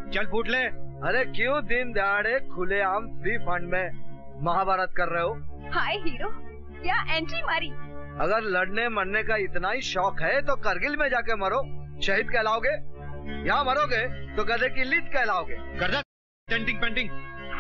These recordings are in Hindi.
चल फूट ले। अरे क्यों दिन दहाड़े खुलेआम फ्री फंड में महाभारत कर रहे हो? हाय हीरो, क्या एंट्री मारी। अगर लड़ने मरने का इतना ही शौक है तो करगिल में जाके मरो, शहीद कहलाओगे। यहाँ मरोगे तो गधे की लीद कहलाओगे। कर दे टेंटिंग पेंटिंग।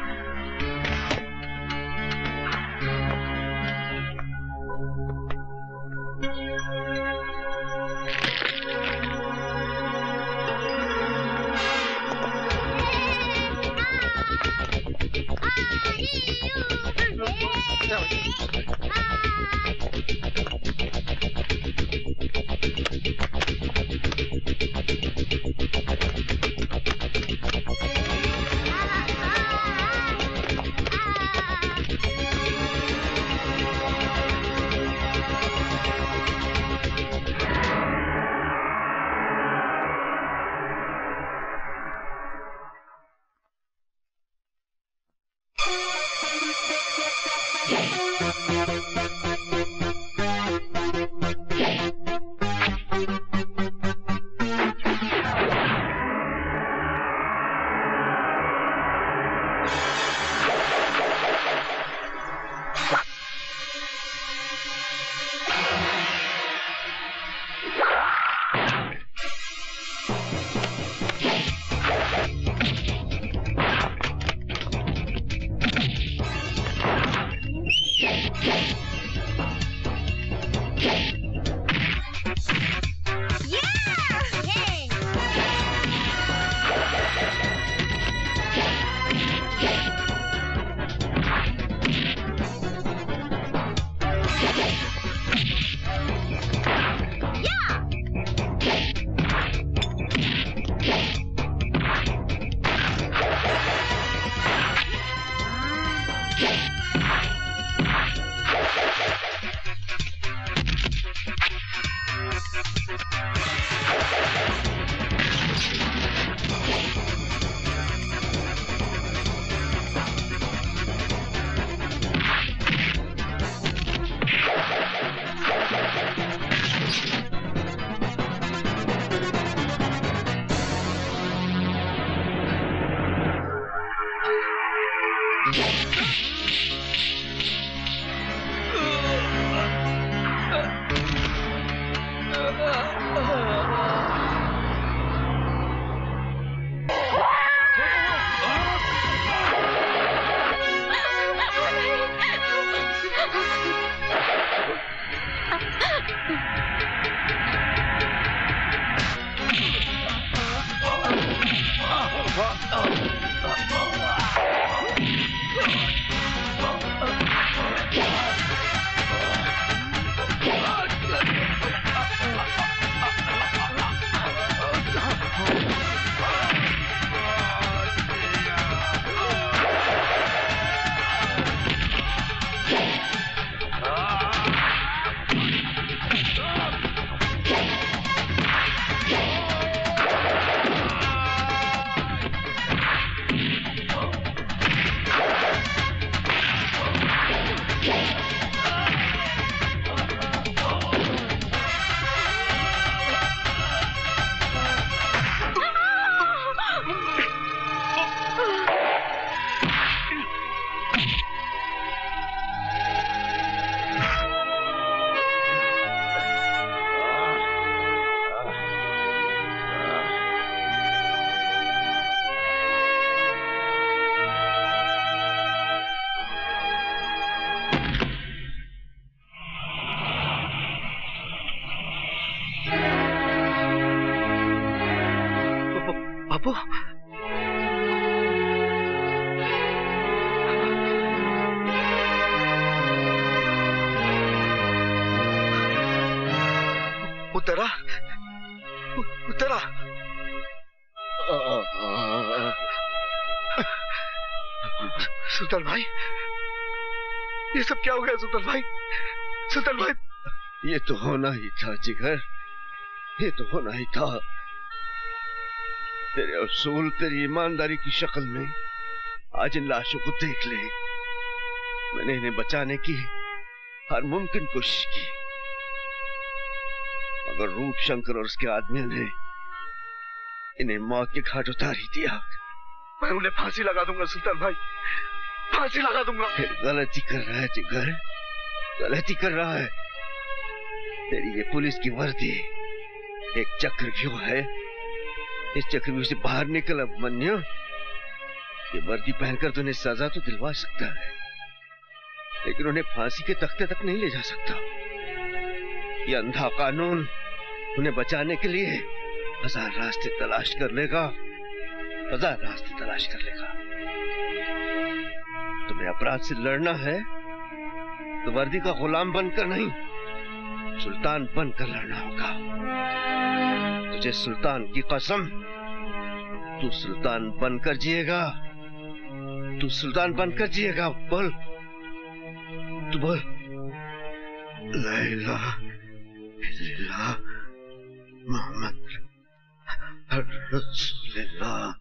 बापू, उतरा उतरा। सुल्तान भाई, ये सब क्या हो गया सुल्तान भाई? सुल्तान भाई, ये तो होना ही था जिगर, ये तो होना ही था। तेरे असूल, तेरी ईमानदारी की शक्ल में आज इन लाशों को देख ले। मैंने इन्हें बचाने की हर मुमकिन कोशिश की, मगर रूप शंकर और उसके आदमियों ने इन्हें मौत के घाट उतार ही दिया। मैं उन्हें फांसी लगा दूंगा सुल्तान भाई, फांसी लगा दूंगा। फिर गलती कर रहा है जिगर, गलती कर रहा है। तेरी ये पुलिस की वर्दी एक चक्रव्यूह है। इस चक्रव्यूह से बाहर निकल अभिमन्यु। ये वर्दी पहनकर तो उन्हें सजा तो दिलवा सकता है, लेकिन उन्हें फांसी के तख्ते तक नहीं ले जा सकता। ये अंधा कानून उन्हें बचाने के लिए हजार रास्ते तलाश कर लेगा, हजार रास्ते तलाश कर लेगा। तुम्हें अपराध से लड़ना है तो वर्दी का गुलाम बनकर नहीं, सुल्तान बनकर लड़ना होगा। तुझे सुल्तान की कसम, तू सुल्तान बनकर जिएगा, तू सुल्तान बनकर जिएगा। बोल, तू बोल, ला इलाहा इल्लल्लाह मोहम्मद रसूलुल्लाह।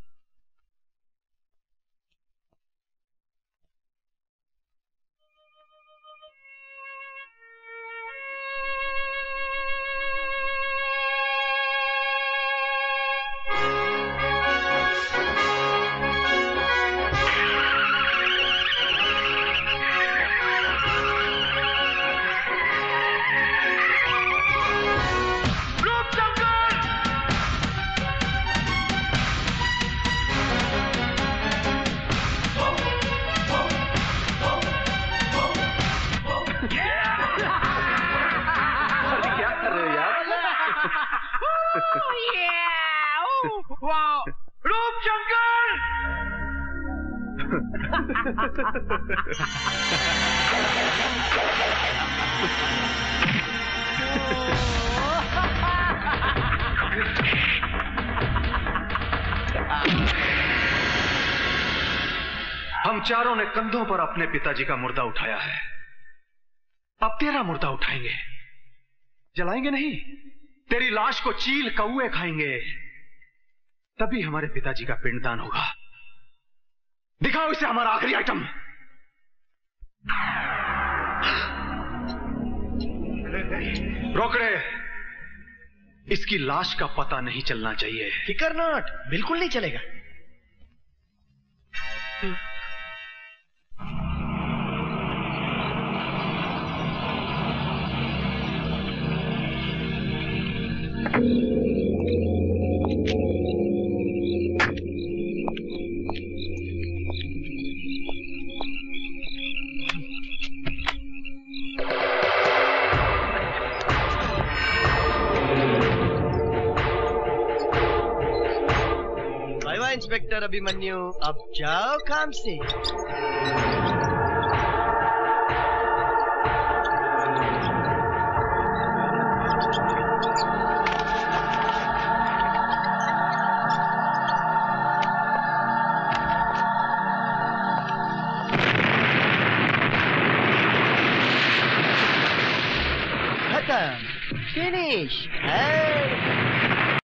हम चारों ने कंधों पर अपने पिताजी का मुर्दा उठाया है, अब तेरा मुर्दा उठाएंगे। जलाएंगे नहीं, तेरी लाश को चील कौए खाएंगे, तभी हमारे पिताजी का पिंडदान होगा। दिखाओ इसे हमारा आखिरी आइटम। रोकड़े, इसकी लाश का पता नहीं चलना चाहिए। फिकर नॉट, बिल्कुल नहीं चलेगा। इंस्पेक्टर अभिमन्यु, अब जाओ काम से। खत्म, फिनिश।